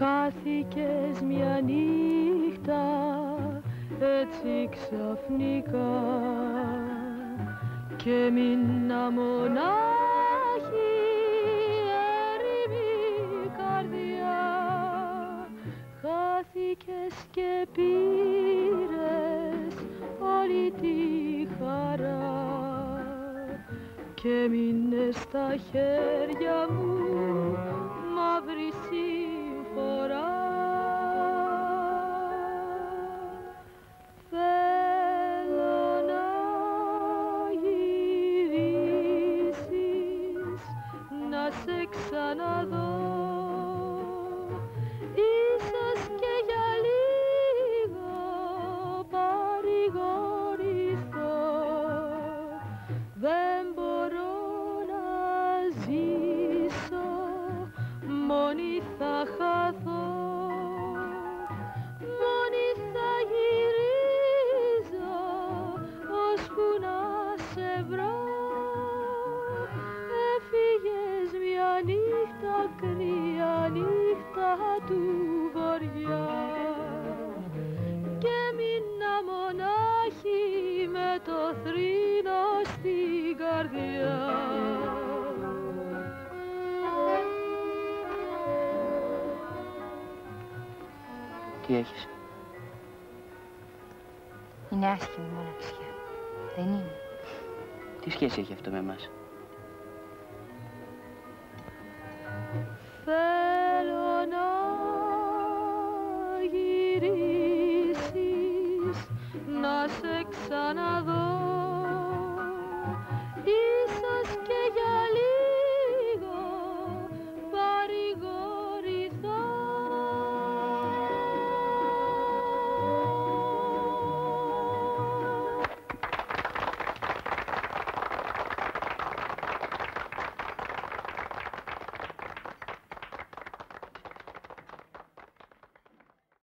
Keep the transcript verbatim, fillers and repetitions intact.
Χάθηκες μια νύχτα έτσι ξαφνικά και μείνα μονάχη έρημη καρδιά. Χάθηκες και πήρες όλη τη χαρά και μείνες στα χέρια μου μαύρη συμφορά. Θέλω να γυρίσεις, να σε ξαναδώ, ίσως και για λίγο παρηγορηθώ. Δεν μπορώ να ζήσω, μόνη θα χαθώ, μόνη θα γυρίζω ώσπου να σε βρω. Έφυγες μια νύχτα κρύα, νύχτα του βοριά και μείνα μονάχη με το θρήνο στην καρδιά. Τι έχεις? Είναι άσχημη μοναξιά. Δεν είναι? Τι σχέση έχει αυτό με εμάς? Θέλω να γυρίσεις, να σε ξαναδώ,